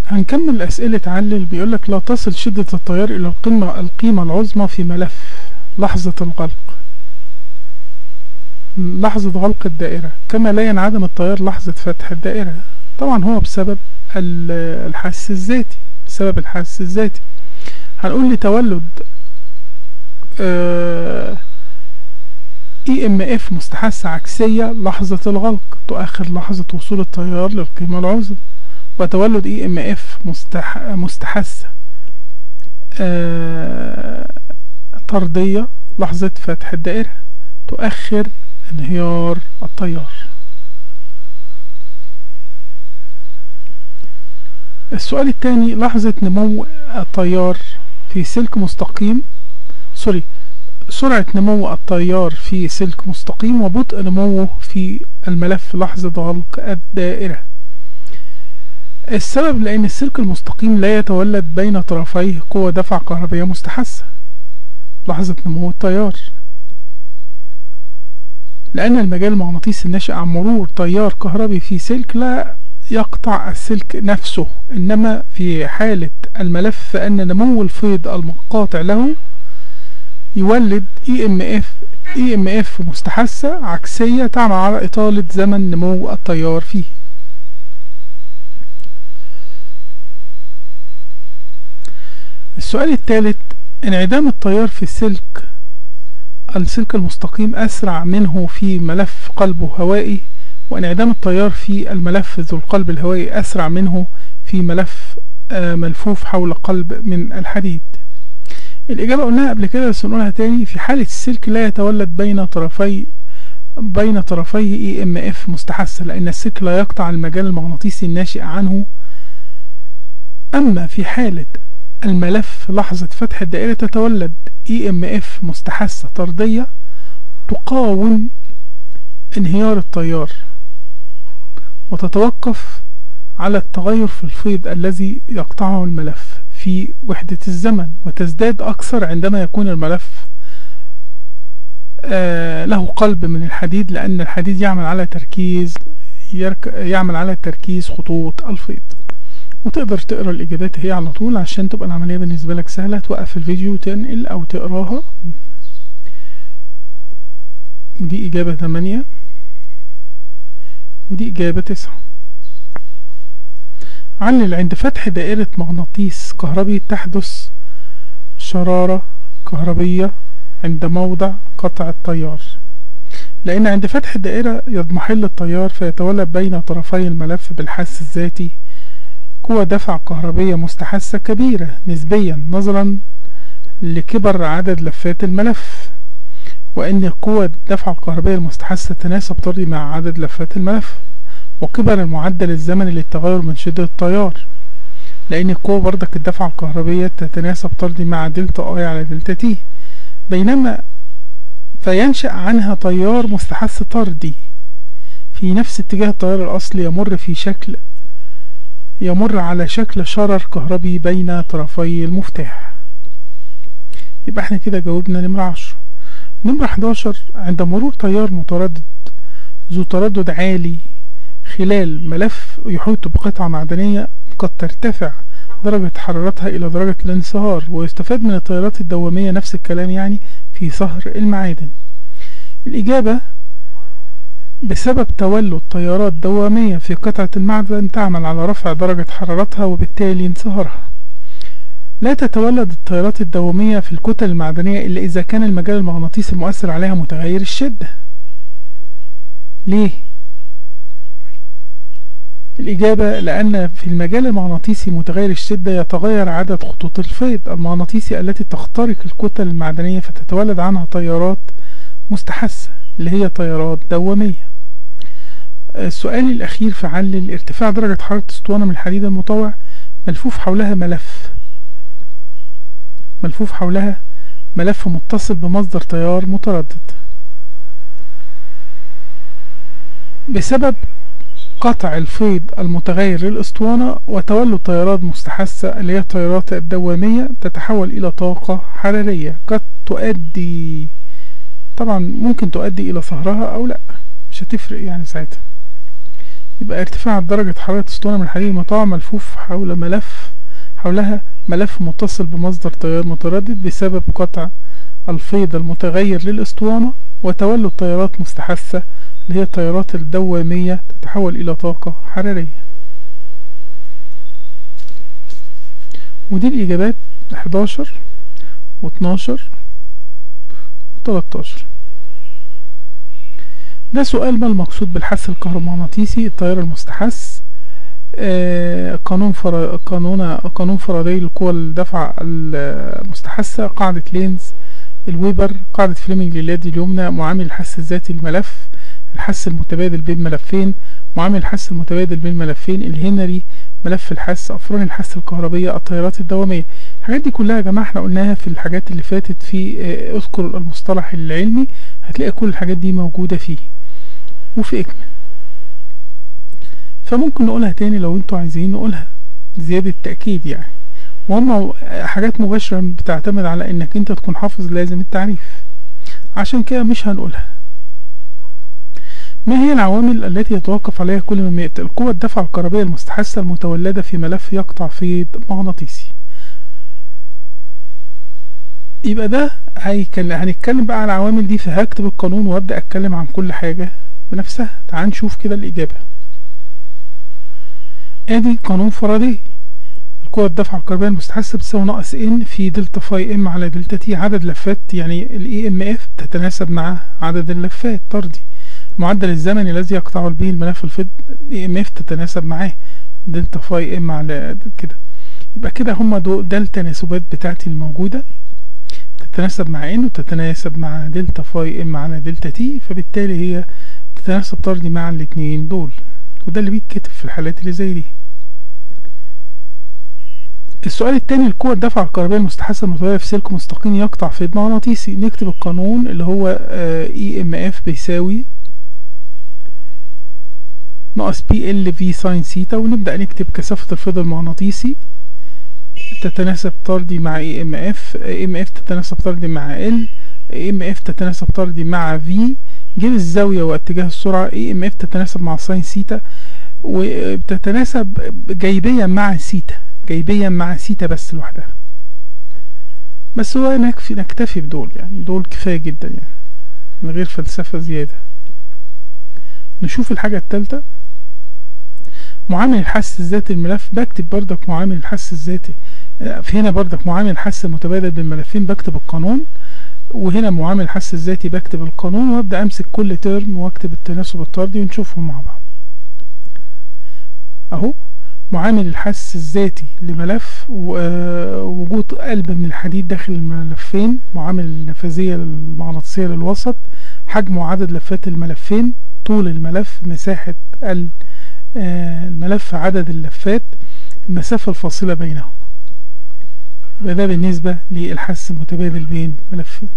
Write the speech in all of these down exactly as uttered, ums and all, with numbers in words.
هنكمل أسئلة علل. بيقولك لا تصل شدة التيار إلى القمة القيمة العظمى في ملف لحظة الغلق لحظة غلق الدائرة، كما لا ينعدم التيار لحظة فتح الدائرة. طبعا هو بسبب الحس الذاتي بسبب الحس الذاتي هنقول لتولد اي ام اف مستحثة عكسية لحظة الغلق تؤخر لحظة وصول التيار للقيمة العظمى، وتولد اي ام اف مستح... مستحثة آه... طردية لحظة فتح الدائرة تؤخر انهيار التيار. السؤال الثاني، لحظة نمو التيار في سلك مستقيم سوري سرعة نمو التيار في سلك مستقيم وبطء نموه في الملف لحظة غلق الدائرة. السبب لأن السلك المستقيم لا يتولد بين طرفيه قوة دفع كهربية مستحثة لحظة نمو التيار، لأن المجال المغناطيسي الناشئ عن مرور تيار كهربي في سلك لا يقطع السلك نفسه، إنما في حالة الملف فإن نمو الفيض المنقاطع له يولد اي ام اف اي ام اف مستحثة عكسية تعمل على إطالة زمن نمو التيار فيه. السؤال الثالث، انعدام التيار في السلك السلك المستقيم أسرع منه في ملف قلبه هوائي، وانعدام التيار في الملف ذو القلب الهوائي أسرع منه في ملف ملفوف حول قلب من الحديد. الإجابة قلناها قبل كده بس نقولها تاني. في حالة السلك لا يتولد بين طرفي بين طرفيه اي ام اف مستحثة، لأن السلك لا يقطع المجال المغناطيسي الناشئ عنه. أما في حالة الملف لحظة فتح الدائرة تتولد اي ام اف مستحثة طردية تقاوم انهيار التيار وتتوقف على التغير في الفيض الذي يقطعه الملف في وحدة الزمن، وتزداد أكثر عندما يكون الملف آه له قلب من الحديد، لأن الحديد يعمل على تركيز يعمل على تركيز خطوط الفيض. وتقدر تقرأ الإجابات هي على طول عشان تبقى العملية بالنسبة لك سهلة. توقف الفيديو وتنقل أو تقراها. ودي إجابة ثمانية ودي إجابة تسعة. علل عند فتح دائرة مغناطيس كهربي تحدث شرارة كهربية عند موضع قطع التيار، لأن عند فتح الدائرة يضمحل التيار فيتولد بين طرفي الملف بالحث الذاتي قوة دفع كهربية مستحثة كبيرة نسبيا نظرا لكبر عدد لفات الملف، وأن قوة الدفع الكهربية المستحثة تتناسب طردي مع عدد لفات الملف وكبر المعدل الزمني للتغير من شدة التيار، لأن القوة بردك الدفع الكهربية تتناسب طردي مع دلتا اي على دلتا تي، بينما فينشأ عنها تيار مستحث طردي في نفس اتجاه التيار الأصلي يمر في شكل يمر على شكل شرر كهربي بين طرفي المفتاح. يبقى احنا كده جاوبنا نمرة عشرة. نمرة حداشر، عند مرور تيار متردد ذو تردد عالي خلال ملف يحيط بقطعة معدنية قد ترتفع درجة حرارتها إلى درجة الانصهار، ويستفاد من التيارات الدوامية نفس الكلام يعني في صهر المعادن. الإجابة بسبب تولد تيارات دوامية في قطعة المعدن تعمل على رفع درجة حرارتها وبالتالي انصهارها. لا تتولد التيارات الدوامية في الكتل المعدنية إلا إذا كان المجال المغناطيسي المؤثر عليها متغير الشدة. ليه؟ الإجابة لأن في المجال المغناطيسي متغير الشدة يتغير عدد خطوط الفيض المغناطيسي التي تخترق الكتل المعدنية فتتولد عنها تيارات مستحثة اللي هي تيارات دوامية. السؤال الأخير في علل ارتفاع درجة حرارة اسطوانة من الحديد المطوع ملفوف حولها ملف ملفوف حولها ملف متصل بمصدر تيار متردد بسبب قطع الفيض المتغير للأسطوانة وتولد تيارات مستحثة اللي هي التيارات الدوامية تتحول إلى طاقة حرارية قد تؤدي طبعا ممكن تؤدي إلى صهرها أو لأ، مش هتفرق يعني ساعتها. يبقى ارتفاع درجة حرارة اسطوانة من الحديد المطاع ملفوف حول ملف حولها ملف متصل بمصدر تيار متردد بسبب قطع الفيض المتغير للاسطوانة وتولد تيارات مستحثة اللي هي التيارات الدوامية تتحول إلى طاقة حرارية. ودي الإجابات حداشر واتناشر وتلاتاشر. ده سؤال: ما المقصود بالحث الكهرومغناطيسي؟ التيار المستحث. آه قانون فر... قانون قانون فاراداي للقوى الدفع المستحثة، قاعدة لينز، الويبر، قاعدة فليمنج لليد اليمنى، معامل الحث الذاتي للملف، الحث المتبادل بين ملفين، معامل الحث المتبادل بين ملفين، الهنري، ملف الحث، افران الحث الكهربية، التيارات الدوامية. الحاجات دي كلها يا جماعة احنا قلناها في الحاجات اللي فاتت في اه اذكر المصطلح العلمي، هتلاقي كل الحاجات دي موجودة فيه وفي اكمل. فممكن نقولها تاني لو انتوا عايزين نقولها زيادة تأكيد يعني، وهم حاجات مباشرة بتعتمد على انك انت تكون حافظ لازم التعريف، عشان كده مش هنقولها. ما هي العوامل التي يتوقف عليها كل ما مئة؟ القوة الدفع الكهربية المستحثة المتولدة في ملف يقطع فيض مغناطيسي. يبقى ده هنتكلم بقى على العوامل دي، فهكتب القانون وابدأ اتكلم عن كل حاجة بنفسها. تعال نشوف كده الإجابة. ادي قانون فاراداي، القوة الدفع الكهربائية المستحثة بتساوي ناقص ان في دلتا فاي ام على دلتا تي، عدد لفات يعني الاي ام اف تتناسب مع عدد اللفات طردي، المعدل الزمني الذي يقطع به الملف الفيض اي ام اف تتناسب معاه دلتا فاي ام على كده. يبقى كده هما دول ده التناسبات بتاعتي الموجودة، تتناسب مع ان وتتناسب مع دلتا فاي ام على دلتا تي، فبالتالي هي تتناسب طردي مع الاتنين دول، وده اللي بيتكتب في الحالات اللي زي دي. السؤال التاني: القوة الدفع الكهربائية المستحثة المتولدة في سلك مستقيم يقطع فيض مغناطيسي. نكتب القانون اللي هو اي ام اف بيساوي ناقص بي ال في ساين سيتا، ونبدأ نكتب كثافة الفيض المغناطيسي تتناسب طردي مع اي ام اف، اي ام اف تتناسب طردي مع ال، اي ام اف تتناسب طردي مع في، جيب الزاوية واتجاه السرعة، اي ام اف تتناسب مع ساين سيتا، وبتتناسب جايبيا مع سيتا، جايبيا مع سيتا بس لوحدها. بس هو نكفي نكتفي بدول يعني، دول كفاية جدا يعني من غير فلسفة زيادة. نشوف الحاجة التالتة: معامل الحث الذاتي للملف. بكتب بردك معامل الحث الذاتي، في هنا بردك معامل الحث المتبادل بين ملفين بكتب القانون، وهنا معامل الحث الذاتي بكتب القانون، وابدأ امسك كل ترم واكتب التناسب الطردي ونشوفهم مع بعض. اهو معامل الحث الذاتي لملف، وجود قلب من الحديد داخل الملفين، معامل النفاذية المغناطيسية للوسط، حجم وعدد لفات الملفين، طول الملف، مساحة الملف، عدد اللفات، المسافة الفاصلة بينهم. يبقى ده بالنسبة للحث المتبادل بين ملفين.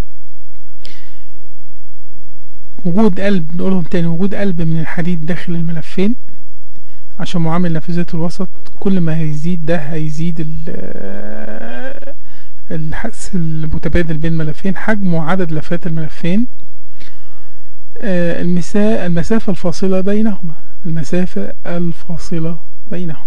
وجود قلب، نقولهم تاني، وجود قلب من الحديد داخل الملفين عشان معامل نفاذية الوسط، كل ما هيزيد ده هيزيد الحث المتبادل بين ملفين، حجم وعدد لفات الملفين، المسافة الفاصلة بينهما، المسافة الفاصلة بينهما.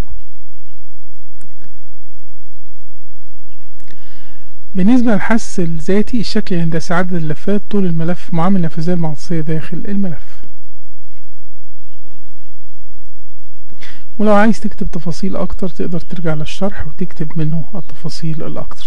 بالنسبة للحث الذاتي، الشكل الهندسي، عدد اللفات، طول الملف، معامل النفاذية المغناطيسية داخل الملف. ولو عايز تكتب تفاصيل اكتر تقدر ترجع للشرح وتكتب منه التفاصيل الاكتر.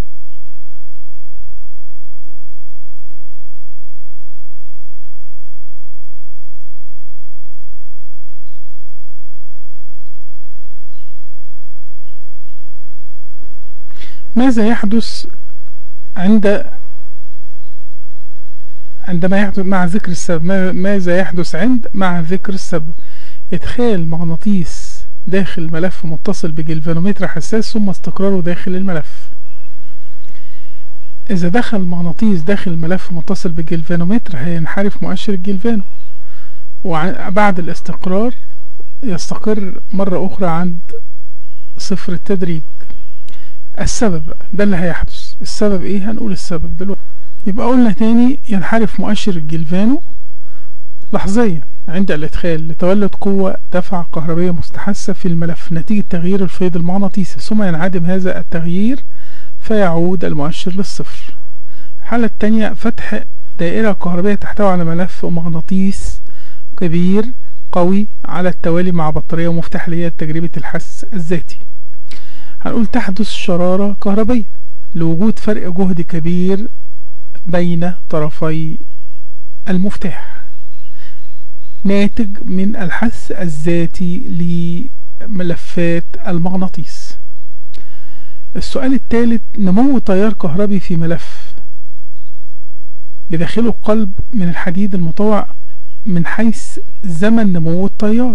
ماذا يحدث عند عندما يحدث مع ذكر السبب؟ ماذا يحدث عند مع ذكر السبب؟ ادخال مغناطيس داخل ملف متصل بجلفانومتر حساس ثم استقراره داخل الملف. اذا دخل مغناطيس داخل ملف متصل بجلفانومتر هينحرف مؤشر الجلفانو، وبعد الاستقرار يستقر مرة اخرى عند صفر التدريج. السبب ده اللي هيحدث، السبب ايه؟ هنقول السبب دلوقتي. يبقى قلنا تاني: ينحرف مؤشر الجلفانو لحظيا عند الإدخال لتولد قوة دفع كهربية مستحثة في الملف نتيجة تغيير الفيض المغناطيسي، ثم ينعدم هذا التغيير فيعود المؤشر للصفر. الحالة الثانية فتح دائرة كهربية تحتوي على ملف ومغناطيس كبير قوي على التوالي مع بطارية ومفتاح اللي هي تجربة الحس الذاتي. هنقول تحدث شرارة كهربية لوجود فرق جهد كبير بين طرفي المفتاح ناتج من الحث الذاتي لملفات المغناطيس. السؤال الثالث نمو تيار كهربي في ملف بداخله قلب من الحديد المطوع من حيث زمن نمو التيار.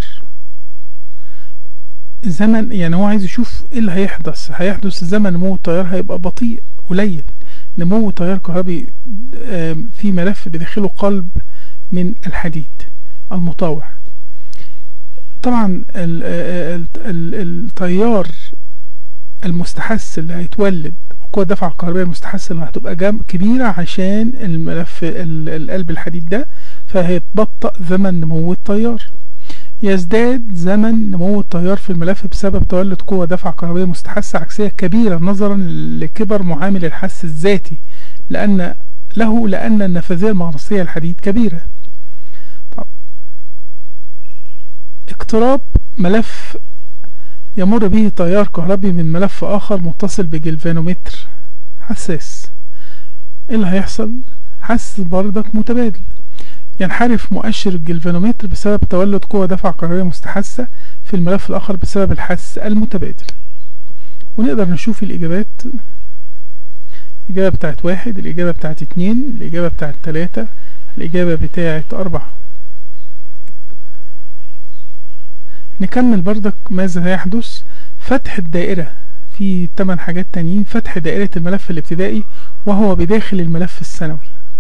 زمن يعني هو عايز يشوف ايه اللي هيحدث هيحدث زمن نمو التيار هيبقى بطيء قليل. نمو تيار كهربي في ملف بداخله قلب من الحديد المطوع. طبعا التيار المستحث اللي هيتولد قوة الدفع الكهربية المستحثة اللي هتبقى كبيرة عشان الملف القلب الحديد ده، فهيتبطأ زمن نمو التيار. يزداد زمن نمو التيار في الملف بسبب تولد قوة دفع كهربية مستحثة عكسية كبيرة نظرا لكبر معامل الحث الذاتي لأن له لأن النفاذية المغناطيسية الحديد كبيرة. طب اقتراب ملف يمر به تيار كهربي من ملف آخر متصل بجلفانومتر حساس، ايه اللي هيحصل؟ حث بردك متبادل. ينحرف مؤشر الجلفانومتر بسبب تولد قوة دفع كهربية مستحثة في الملف الآخر بسبب الحث المتبادل. ونقدر نشوف الإجابات. الإجابة بتاعت واحد، الإجابة بتاعت اتنين، الإجابة بتاعت تلاتة، الإجابة بتاعت أربعة. نكمل بردك ماذا يحدث. فتح الدائرة في تمن حاجات تانيين. فتح دائرة الملف الابتدائي وهو بداخل الملف الثانوي.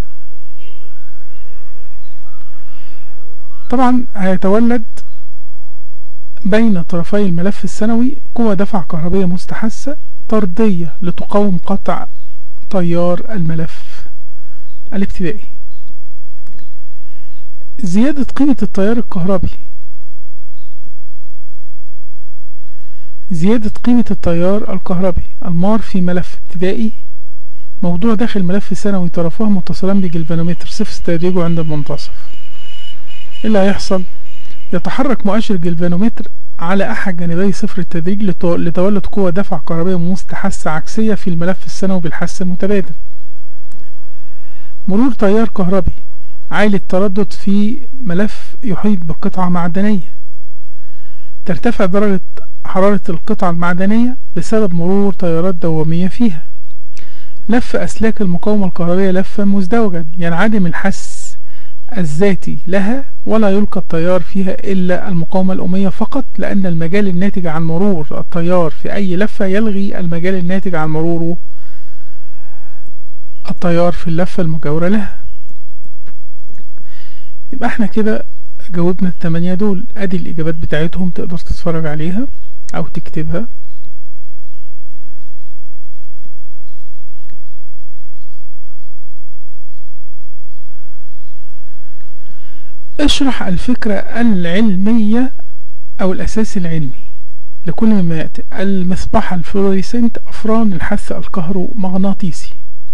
طبعا هيتولد بين طرفي الملف الثانوي قوة دفع كهربية مستحثة طردية لتقاوم قطع تيار الملف الابتدائي. زيادة قيمة التيار الكهربي. زيادة قيمة التيار الكهربي المار في ملف ابتدائي موضوع داخل ملف ثانوي طرفاه متصلان بجلفانومتر صفر استدراجه عند المنتصف. ايه اللي هيحصل؟ يتحرك مؤشر الجلفانومتر على احد جانبي صفر التدريج لتولد قوة دفع كهربية مستحثة عكسية في الملف الثانوي بالحث المتبادل. مرور تيار كهربي عالي التردد في ملف يحيط بقطعة معدنية. ترتفع درجة حرارة القطعة المعدنية بسبب مرور تيارات دوامية فيها. لف أسلاك المقاومة الكهربية لفا مزدوجا ينعدم الحث الذاتي لها ولا يلقى التيار فيها إلا المقاومة الأمية فقط لأن المجال الناتج عن مرور التيار في أي لفة يلغي المجال الناتج عن مروره التيار في اللفة المجاورة لها. يبقى احنا كده جاوبنا التمانية دول. ادي الإجابات بتاعتهم تقدر تتفرج عليها أو تكتبها. اشرح الفكرة العلمية أو الأساس العلمي لكل مما يأتي. المصباح الفلوريسنت أفران الحث الكهرومغناطيسي.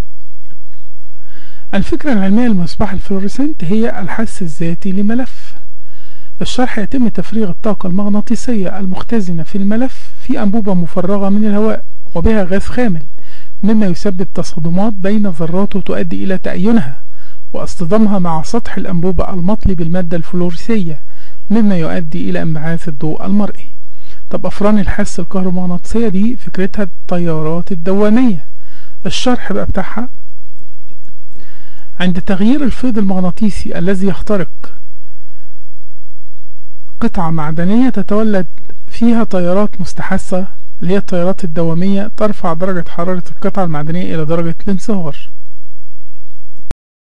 الفكرة العلمية للمصباح الفلوريسنت هي الحث الذاتي لملف. الشرح يتم تفريغ الطاقة المغناطيسية المختزنة في الملف في أنبوبة مفرغة من الهواء وبها غاز خامل مما يسبب تصادمات بين ذراته تؤدي إلى تأينها واصطدامها مع سطح الأنبوبة المطلي بالمادة الفلوريسية مما يؤدي إلى انبعاث الضوء المرئي. طب أفران الحث الكهرومغناطيسية دي فكرتها التيارات الدوامية. الشرح بقى بتاعها عند تغيير الفيض المغناطيسي الذي يخترق قطعة معدنية تتولد فيها تيارات مستحثة اللي هي التيارات الدوامية ترفع درجة حرارة القطعة المعدنية إلى درجة الانصهار.